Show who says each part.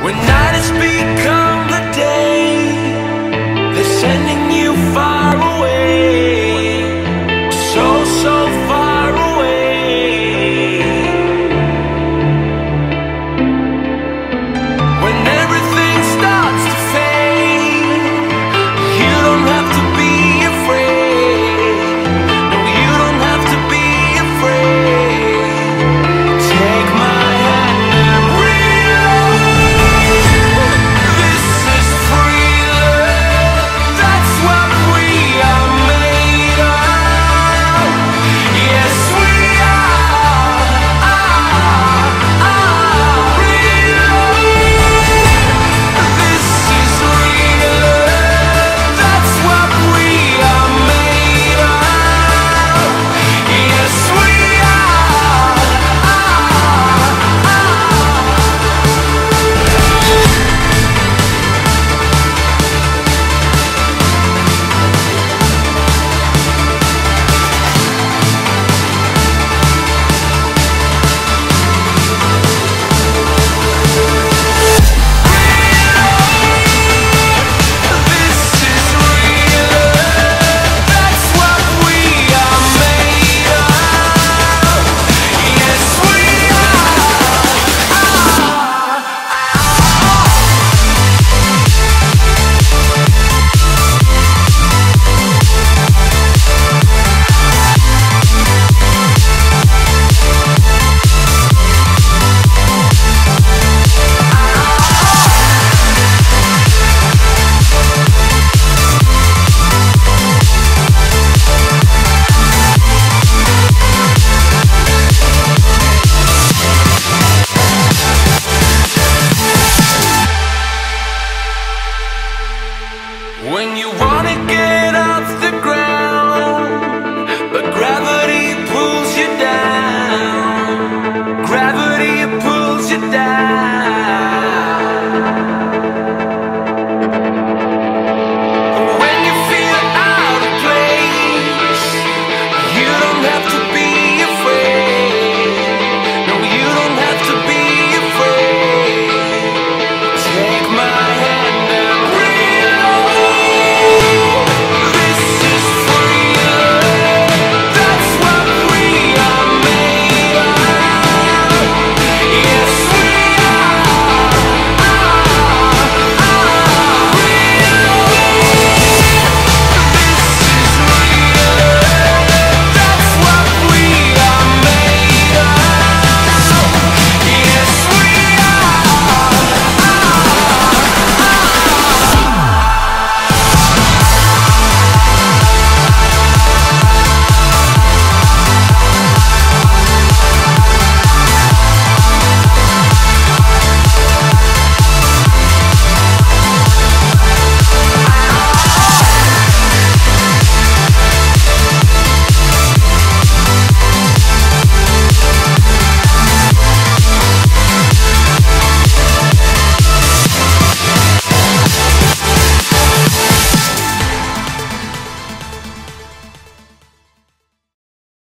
Speaker 1: When night has become the day, they're sending you far away, so, so far away. When everything starts to fade, you don't have to be afraid. No, you don't have to be afraid. Take my hand and reload. This is free love. That's what we are made of. Yes, we are. Reload. This is real love. That's what we are made of. Yes, we are. This is real love. That's what we are made of. Yes, we when you wanna get off the ground, but gravity pulls you down. Gravity pulls you down.